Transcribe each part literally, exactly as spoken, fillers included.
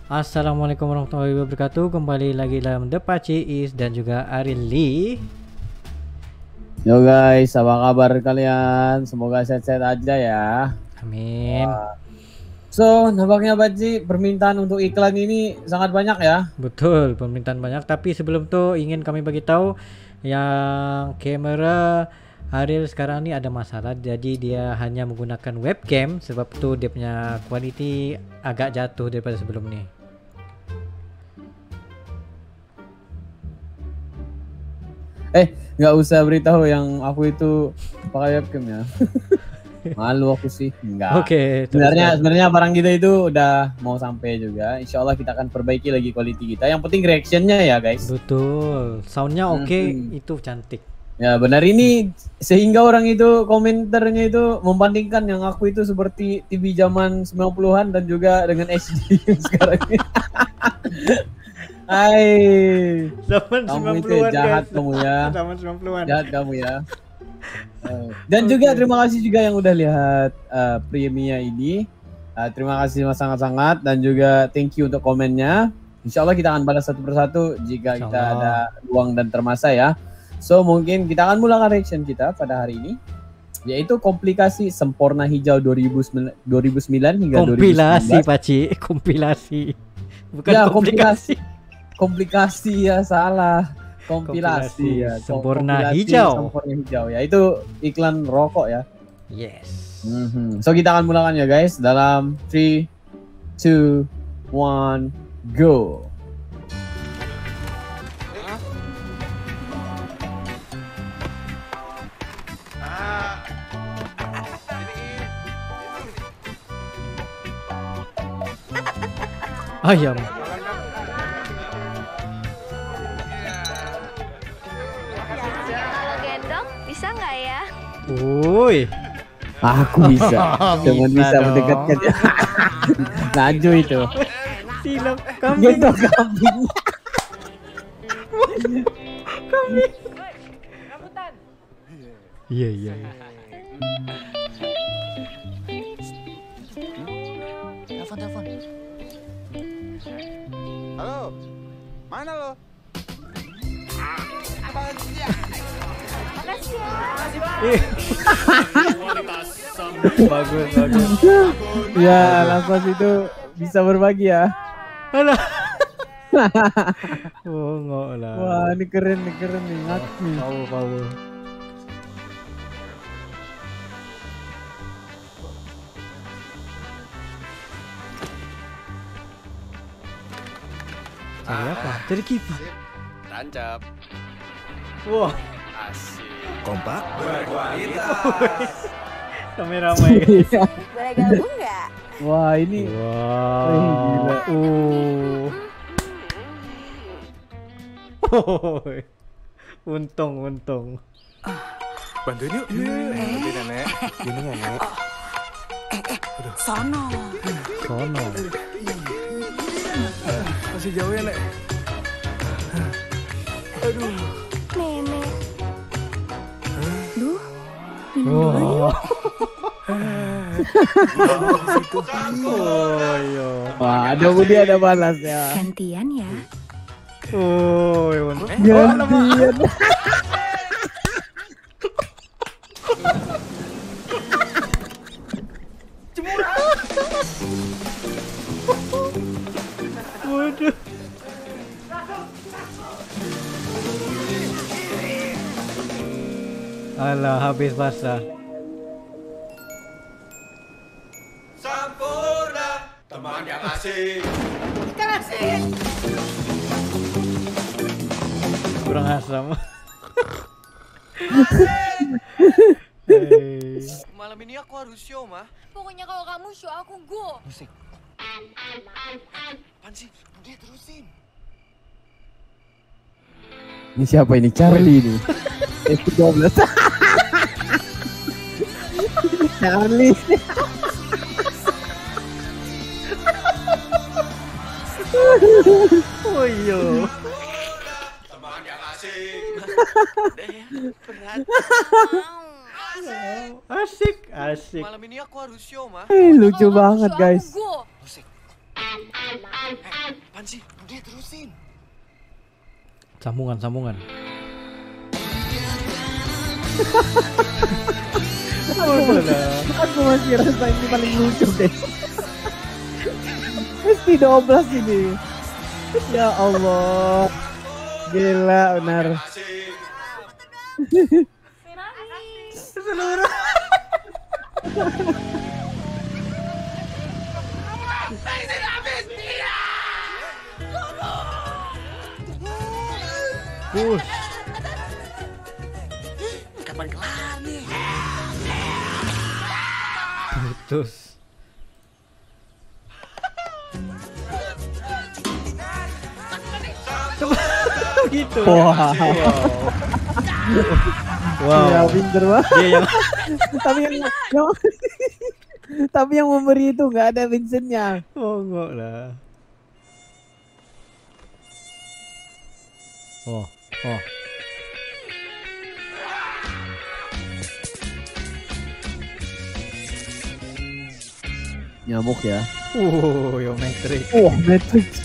Assalamualaikum warahmatullahi wabarakatuh. Kembali lagi dalam The Pacis dan juga Ariel Lee. Yo guys, apa kabar kalian? Semoga sehat-sehat aja ya. Amin. Wah. So, nampaknya Paci, permintaan untuk iklan ini sangat banyak ya. Betul, permintaan banyak. Tapi sebelum itu ingin kami bagi tahu yang kamera Ariel sekarang ini ada masalah. Jadi dia hanya menggunakan webcam, sebab itu dia punya quality agak jatuh daripada sebelum ni. Eh, nggak usah beritahu yang aku itu pakai webcam ya. Malu aku sih. Enggak. Oke. Okay, sebenarnya sebenarnya barang kita itu udah mau sampai juga. Insya Allah kita akan perbaiki lagi quality kita. Yang penting reactionnya ya guys. Betul. Soundnya oke, okay, hmm. itu cantik. Ya benar, ini sehingga orang itu komentarnya itu membandingkan yang aku itu seperti T V zaman sembilan puluhan dan juga dengan H D sekarang ini. Hai. Zaman sembilan puluhan jahat guys. kamu ya. Zaman sembilan puluhan. Jahat kamu ya. Dan okay. juga terima kasih juga yang udah lihat uh, premiere ini. Uh, terima kasih sangat-sangat dan juga thank you untuk komennya. Insya Allah kita akan balas satu persatu jika kita ada ruang dan termasa ya. So mungkin kita akan mulakan reaction kita pada hari ini, yaitu komplikasi Sempurna Hijau dua ribu sembilan hingga kompilasi, dua ribu sembilan belas. Paci, kompilasi. Bukan ya, komplikasi. Komplikasi ya, salah. Kompilasi, kompilasi ya. Sempurna kompilasi Hijau. Sempurna Hijau ya. Itu iklan rokok ya. Yes. Mm-hmm. So kita akan mulakan ya guys dalam three, two, one, go. Ayam. Kalau gendong bisa nggak ya? Woi. Aku bisa. Dengan bisa mendekatkan ya. Laju itu. Silap kambing. Gendong kambing. Kambing. Iya iya. Telepon telepon. Halo, mana lo? Makasih ya. Bagus bagus. Ya, Lapas itu bisa berbagi ya. Alah. Oh enggak lah. Wah, ini keren nih, keren nih, ngaku. Power power. Cari apa? Cari kipas. Tancap. Wah. Asik. Kompak berkualitas. Kamera ramai guys. Boleh gabung nggak? Wah, ini. Wow. Eh, gila. Oh. Untung, untung. Bantuin yuk. Bantuin nenek. Gini nenek. Eh, eh, sono. Sono. Masih jauh ya, Nek? Aduh. Nenek. Duh. Wow. Oh, iya. Wah, ada budi ada balasnya. Gantian ya. Oh, untung. Gantian. Waduh. Alah, habis basah. Sempurna, teman yang asik. Kurang asam. Hey. Malam ini aku harus show, mah. Pokoknya kalau kamu show aku go. Musik. Apaan sih? Udah terusin. Ini siapa ini? Charlie ini. S dua belas. Charlie. Oh iya. Teman yang asik. Berat. Asik, asik. Malam ini aku harus show, mah. Eh, lucu banget guys. Musik. Apaan sih? Udah terusin. Sambungan, sambungan. Aku, aku masih rasa ini paling lucu deh. Mesti dua belas ini. Ya Allah. Gila benar. Asik. Seluruh. Push. Kapan kelar nih? Putus. Gitu. Wah. Wow. Ya pinter banget. Dia yang Tapi yang, yang tapi yang memberi itu nggak ada Vincentnya. oh enggak lah. Oh, oh. Nyamuk ya. Uh, yo Matrix. Oh, Matrix.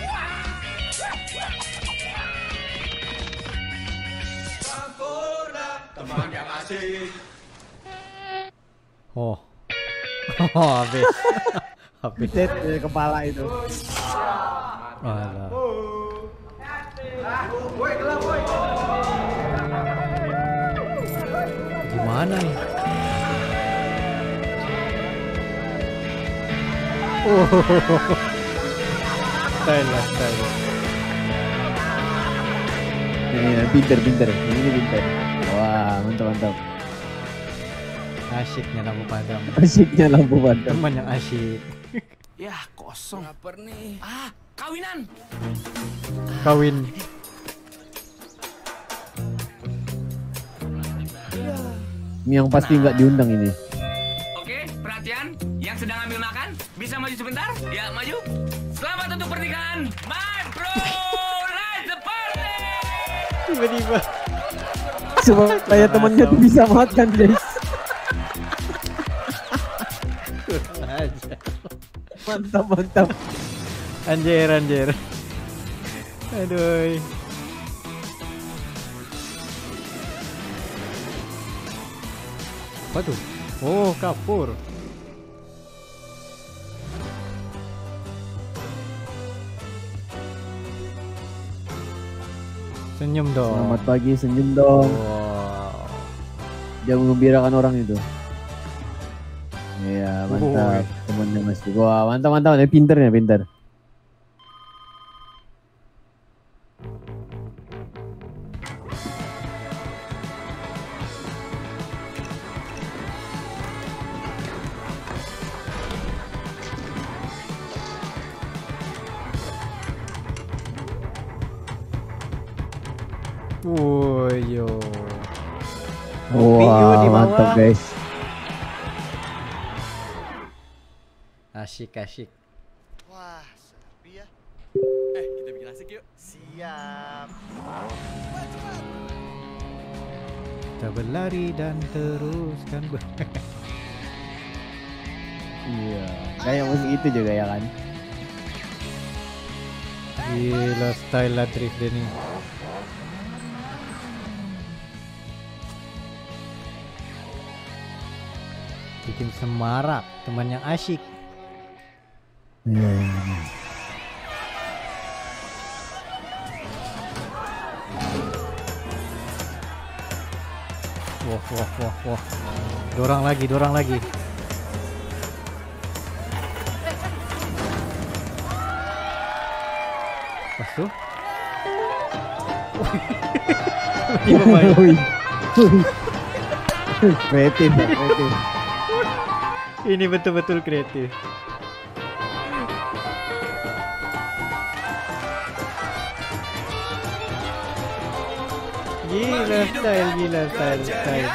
Teman yang asik. Oh. Oh, habis. Habis. Dead dari kepala itu. Alah. Gimana nih? Oh. Style lah, style. Ini pinter pinter. Ini pinter. Wah, mantap mantap. Asyiknya lampu padam. Asiknya lampu padam. Teman yang asyik. Yah, kosong. Laper nih. Ah, kawinan. Kawin. Ini yang pasti nggak diundang ini. Oke, perhatian. Yang sedang ambil makan, bisa maju sebentar? Ya, maju. Selamat untuk pernikahan, my bro. Rise the party. Tiba-tiba. Supaya temannya tuh bisa makan, guys. Aja. Mantap mantap. Anjir, anjir. Aduh. Apa tuh? Oh, kapur. Senyum dong. Selamat pagi, senyum dong. Wow. Dia mengembirakan orang itu. Iya, mantap. Oh. Temannya Mas. Wah, mantap mantap. Dia pinter ya, pinter. Woyo. Wah, di bawah. mantap guys. Asyik, asyik. Wah, sepi ya. Eh, kita bikin asik yuk. Siap. Kita berlari dan teruskan ber. Iya, kayak musik itu juga ya kan. Gila style lah drift dia nih. Bikin semarak, teman yang asyik. Iya, iya. Wah, wah, wah, wah. Dorang lagi, dorang lagi. Pas tuh. Tiba main. Wih. Kreatif, ya, kreatif. Ini betul-betul kreatif. Gila style, gila style, style.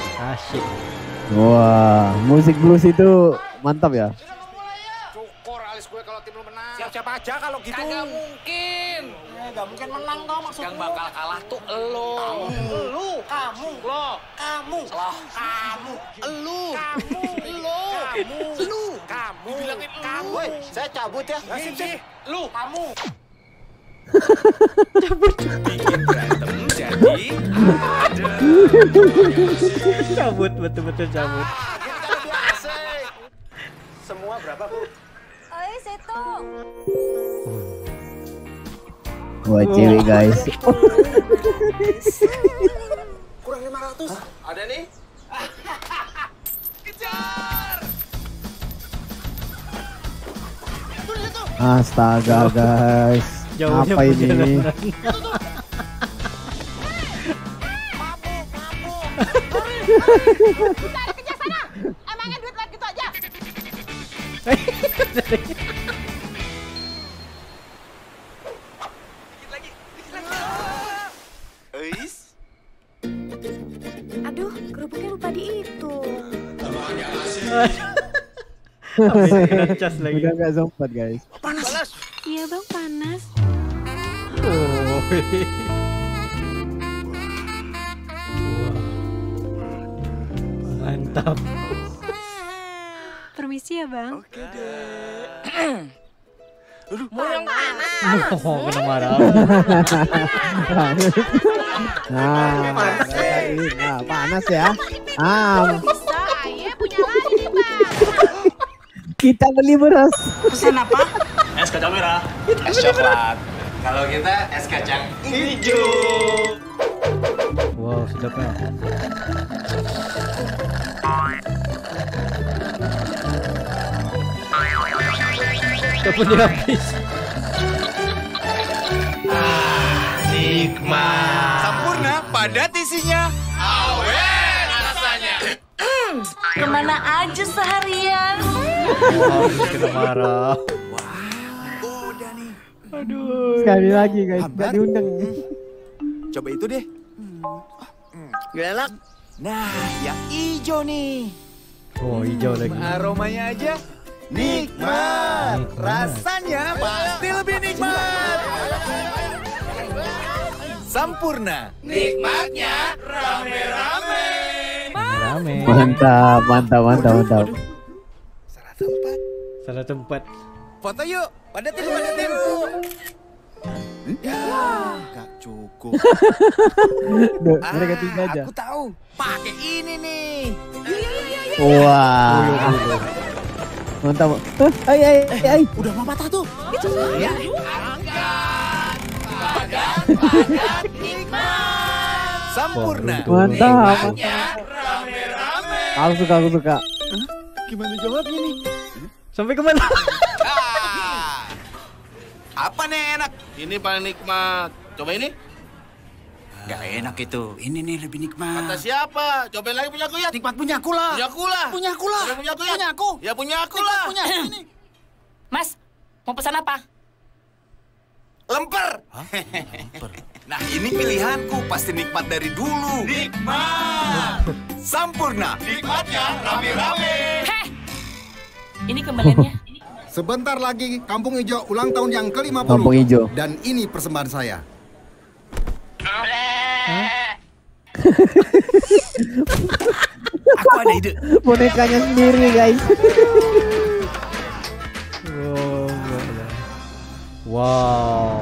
Asyik. Wah, musik blues itu mantap ya. Cokor alis gue kalau tim lu menang. Siap-siap aja kalau gitu. Kagak mungkin. Eh, gak mungkin menang dong maksud Yang lu. bakal kalah tuh elo. Lu, kamu, lo, kamu, Loh. kamu, elu, kamu, lo, kamu, lu, kamu, Dibilangin elu. kamu. Woi, saya cabut ya. Ya, sip, sip. Lu, kamu. Bikin berantem jadi ada. Cabut, betul-betul cabut. Ah, kita lebih asik. Semua berapa, Bu? Oi, Seto. Wah, cewek guys. Kurang lima ratus. Ada nih. Astaga guys. Jauhnya Apa ini? perjalanan. Emangnya duit lagi gitu aja? Eis. Aduh, kerupuknya lupa di itu. Habis ngecas lagi. Udah nggak sempat guys. Balas. Iya bang, panas. Oh. Wah. Mantap. Permisi ya bang. Oke deh. Mau yang panas. Oh, kena marah. Nah, nah, panas ya. Ah, Bisa, ya punya lagi nih, Bang. kita beli beras. Pesan apa? Es kacang merah. Es coklat. Kalau kita es kacang hijau. Wow, sedapnya. Dapat habis. Nikmat. Sampurna, padat isinya. Awet rasanya. Kemana aja seharian? Oh, kena marah. Udah nih. Sekali lagi guys, nggak diundang. Coba itu deh. Gak enak. Nah, yang hijau nih. Oh, hijau lagi. Aromanya aja nikmat. Rasanya pasti lebih nikmat. Sampurna. Nikmatnya rame-rame. Rame. Mantap, mantap, mantap, mantap. Salah tempat. Salah tempat. Foto yuk. Padatin, padatin. Ya, gak cukup. Duh, mereka tiga aja. Aku tahu. Pakai ini nih. Wah, mantap. Eh, ay, ay, ay. Udah mau patah tuh. Ya. Angkat. Padat, padat, nikmat. Sampurna. Mantap, mantap. Nikmatnya rame-rame. Aku suka, aku suka. Gimana jawabnya nih? Sampai kemana? Ah. Apa nih enak? Ini paling nikmat. Coba ini. Gak enak itu. Ini nih lebih nikmat. Kata siapa? Cobain lagi punya aku ya. Nikmat punya aku lah. Punya aku lah. Punya aku lah. Punya aku ya. Punya aku. Ya punya aku lah. Punya ini. Mas, mau pesan apa? Lemper. Lemper. Nah ini pilihanku pasti nikmat dari dulu. Nikmat. Sampurna. Nikmatnya rame-rame. Heh, ini kembaliannya. Sebentar lagi Kampung Ijo ulang tahun yang ke lima puluh. Kampung Ijo. Dan ini persembahan saya. Aku ada ide. Bonekanya sendiri guys. Wow. gila. Wow.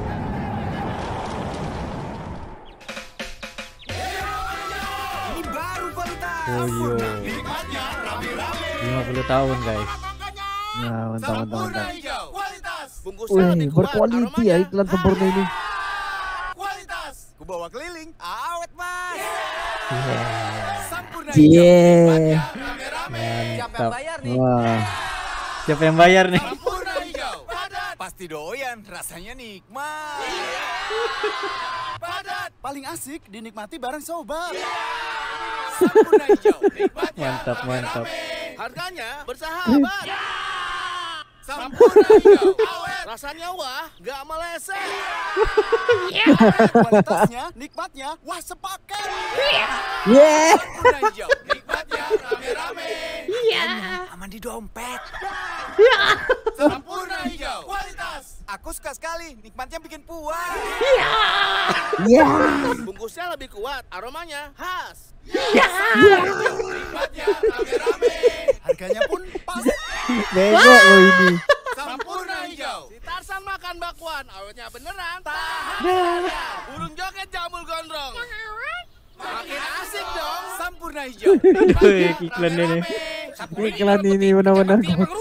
Ini baru kualitas. Oh iya. lima puluh tahun guys. Nah, mantap, mantap, mantap. Hijau. Kualitas. Bungkusnya Wih, lebih kuat, berkualiti ya aromanya. iklan sempurna ini. Kualitas. Ku bawa keliling. Awet mas. Sampurna. Cie. Mantap. Wah. Siapa yang bayar nih? Sampurna hijau. Padat. Pasti doyan. Rasanya nikmat. Padat. Paling asik dinikmati bareng sobat. Sampurna hijau. Nikmatnya Mantap, mantap. Harganya bersahabat. Sampurna hijau. Awet. Rasanya wah, gak meleset. Kualitasnya, nikmatnya, wah sepaket. Yeah. Sampurna hijau. Nikmatnya rame-rame. Iya. Aman di dompet. Sempurna hijau. Kualitas. Aku suka sekali, nikmatnya bikin puas. Iya. Iya. Bungkusnya lebih kuat, aromanya khas. Iya. Nikmatnya rame-rame. Harganya pun pas. Bego lo ini. Sempurna hijau. Si Tarsan makan bakwan, awetnya beneran. Tahan. Burung joget jamul gondrong. Makin asik dong. Sempurna hijau. Aduh, iklan ini. Iklan ini benar-benar.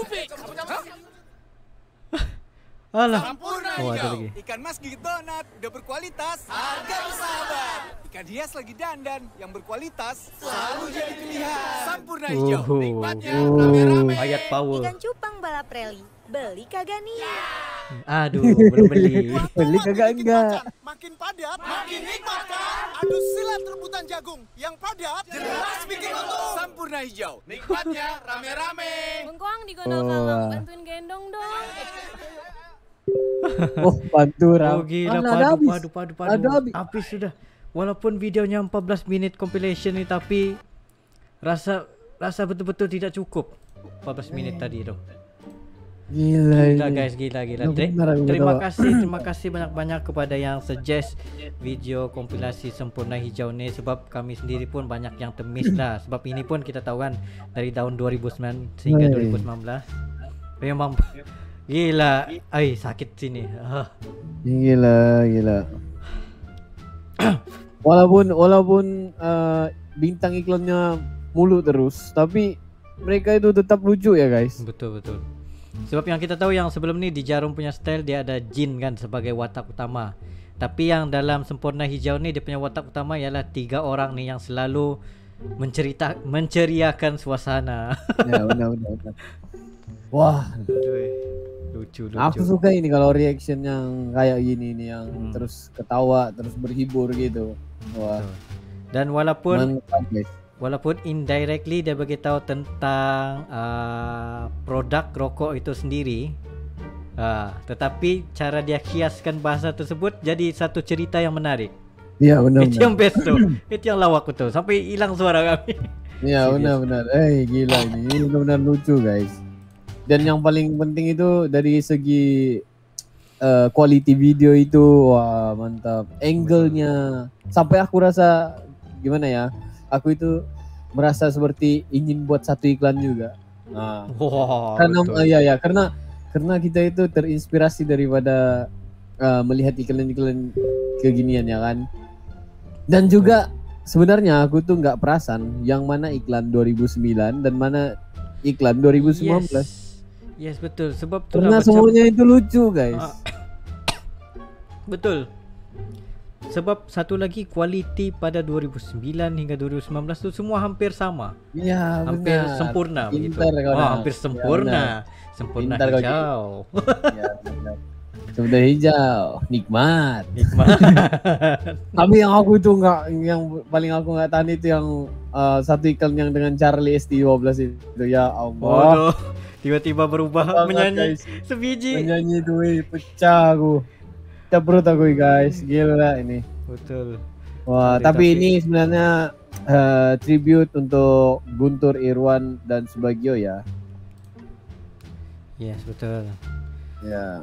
Alah. Sempurna Oh, ada hijau. lagi. Ikan mas gigit donat, udah berkualitas. Harga bersahabat. Ikan hias lagi dandan, yang berkualitas selalu jadi pilihan. Sempurna hijau. Uhuh. Nikmatnya Oh, rame-rame. ayat power. Ikan cupang balap rally. Beli kagak nih? Aduh, belum beli. Beli kagak enggak. Makin padat, makin nikmat kan? Aduh silat rebutan jagung. Yang padat, jelas bikin untung. Sempurna hijau. Nikmatnya rame-rame. Bengkoang di gondol Oh, kalong, wah. bantuin gendong dong. Oh, bantu Ram. Oh gila, Mana ada padu, habis? padu, padu, padu. Ada habis. Habis sudah. Walaupun videonya empat belas menit compilation nih, tapi rasa rasa betul-betul tidak cukup empat belas menit tadi itu. Gila, Gila ini. guys, gila gila. Benar, Ter- benar, aku terima tahu. kasih, terima kasih banyak-banyak kepada yang suggest video kompilasi Sempurna Hijau nih, sebab kami sendiri pun banyak yang temis lah. Sebab ini pun kita tahu kan dari tahun dua ribu sembilan sehingga Hai. dua ribu sembilan belas. Memang gila, ay sakit sini. Ah. Gila, gila. walaupun walaupun uh, bintang iklannya mulu terus, tapi mereka itu tetap lucu ya guys. Betul betul. Sebab yang kita tahu yang sebelum ni di Jarum punya style dia ada jin kan sebagai watak utama. Tapi yang dalam Sempurna Hijau ni dia punya watak utama ialah tiga orang nih yang selalu mencerita menceriakan suasana. Ya benar benar. benar. Wah, Aduh, lucu lucu. aku suka ini kalau reaction yang kayak gini nih, yang Hmm. terus ketawa, terus berhibur gitu. Wah, Dan walaupun mantap guys. walaupun indirectly dia beritahu tentang uh, produk rokok itu sendiri, uh, tetapi cara dia kiaskan bahasa tersebut jadi satu cerita yang menarik. Iya benar Itu yang best tuh. Itu yang lawak tuh sampai hilang suara kami. Iya Serius. benar-benar. Eh gila ini, ini benar-benar lucu guys. Dan yang paling penting itu dari segi uh, quality video itu, wah mantap. Angle-nya sampai aku rasa gimana ya? Aku itu merasa seperti ingin buat satu iklan juga. Nah, Wah, karena betul. uh, ya ya karena karena kita itu terinspirasi daripada uh, melihat iklan-iklan keginian ya kan. Dan juga sebenarnya aku tuh nggak perasan yang mana iklan dua ribu sembilan dan mana iklan dua ribu sembilan belas. Yes, yes betul. Sebab tu Karena lah macam- semuanya itu lucu guys. Ah. Betul. Sebab satu lagi quality pada dua ribu sembilan hingga dua ribu sembilan belas tu semua hampir sama. Iya Hampir benar. sempurna begitu. Pintar kau Wah, dah. hampir Ya, sempurna. benar. Sempurna Pintar kau, Ji. hijau. Iya, benar. Sudah hijau, nikmat. Nikmat. Tapi yang aku itu nggak, yang paling aku nggak tahan itu yang uh, satu iklan yang dengan Charlie S T dua belas itu, ya Allah. Bodoh. Tiba-tiba berubah Banget, menyanyi guys. sebiji. Menyanyi itu, wih, pecah aku. Pecah perut aku guys, gila ini. Betul. Wah, Tapi- tapi, tapi- ini sebenarnya uh, tribute untuk Guntur Irwan dan Subagio ya. Yes, betul. Ya.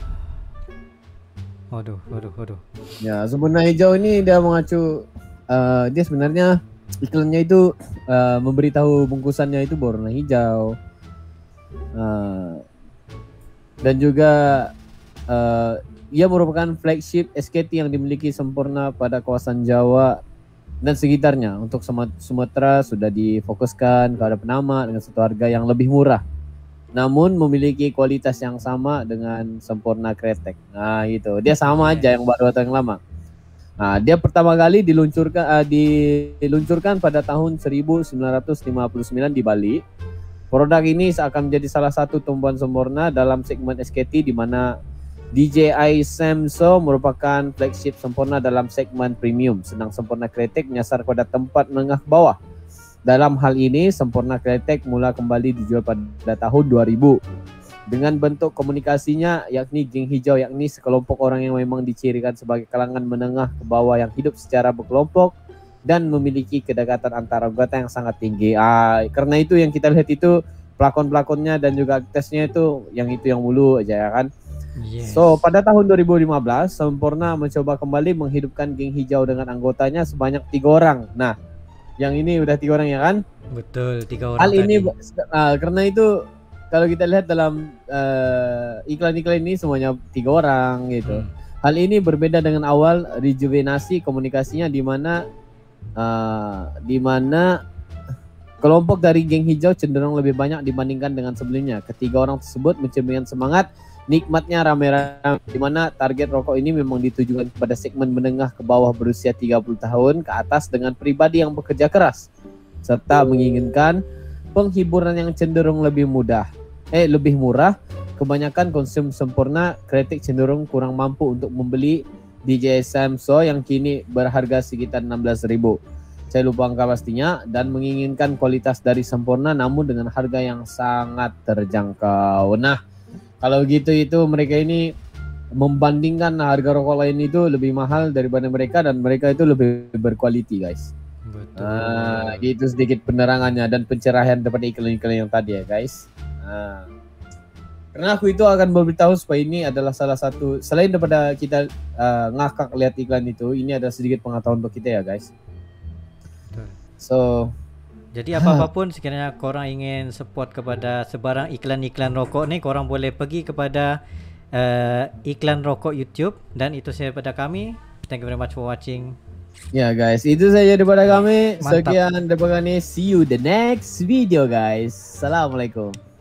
Waduh, waduh, waduh. Ya, Sempurna Hijau ini dia mengacu, uh, dia sebenarnya iklannya itu uh, memberitahu bungkusannya itu berwarna hijau. Uh, dan juga uh, ia merupakan flagship S K T yang dimiliki Sempurna pada kawasan Jawa dan sekitarnya. Untuk Suma- Sumatera sudah difokuskan kepada penama dengan satu harga yang lebih murah, namun memiliki kualitas yang sama dengan Sempurna Kretek. Nah itu, dia sama aja yang baru atau yang lama. Nah, dia pertama kali diluncurkan uh, diluncurkan pada tahun seribu sembilan ratus lima puluh sembilan di Bali. Produk ini seakan menjadi salah satu tumpuan Sempurna dalam segmen S K T, di mana D J I Samso merupakan flagship Sempurna dalam segmen premium, sedang Sempurna Kretek menyasar pada tempat menengah ke bawah. Dalam hal ini, Sempurna Kretek mula kembali dijual pada tahun dua ribu dengan bentuk komunikasinya yakni geng hijau, yakni sekelompok orang yang memang dicirikan sebagai kalangan menengah ke bawah yang hidup secara berkelompok dan memiliki kedekatan antara anggota yang sangat tinggi. Ah, karena itu yang kita lihat itu pelakon-pelakonnya dan juga aktrisnya itu yang itu yang mulu aja ya kan. Yes. So pada tahun dua ribu lima belas Sempurna mencoba kembali menghidupkan geng hijau dengan anggotanya sebanyak tiga orang. Nah, yang ini udah tiga orang ya kan? Betul, tiga orang. Hal ini tadi. uh, karena itu kalau kita lihat dalam uh, iklan-iklan ini semuanya tiga orang gitu. Hmm. Hal ini berbeda dengan awal rejuvenasi komunikasinya di mana uh, di mana kelompok dari geng hijau cenderung lebih banyak dibandingkan dengan sebelumnya. Ketiga orang tersebut mencerminkan semangat nikmatnya rame-rame, di mana target rokok ini memang ditujukan kepada segmen menengah ke bawah berusia tiga puluh tahun ke atas dengan pribadi yang bekerja keras serta menginginkan penghiburan yang cenderung lebih mudah eh lebih murah. Kebanyakan konsum Sempurna kritik cenderung kurang mampu untuk membeli D J Samso yang kini berharga sekitar enam belas ribu. Saya lupa angka pastinya, dan menginginkan kualitas dari Sempurna namun dengan harga yang sangat terjangkau. Nah, kalau gitu itu mereka ini membandingkan harga rokok lain itu lebih mahal daripada mereka dan mereka itu lebih berkualiti, guys. Betul. Nah, gitu sedikit penerangannya dan pencerahan daripada iklan-iklan yang tadi ya, guys. Nah, karena aku itu akan memberitahu supaya ini adalah salah satu selain daripada kita uh, ngakak lihat iklan itu, ini adalah sedikit pengetahuan untuk kita ya, guys. Betul. So, jadi apa-apapun sekiranya korang ingin support kepada sebarang iklan-iklan rokok nih, korang boleh pergi kepada uh, iklan rokok YouTube, dan itu saja daripada kami. Thank you very much for watching. ya guys, itu saja daripada kami. Mantap. Sekian daripada kami. See you the next video, guys. Assalamualaikum.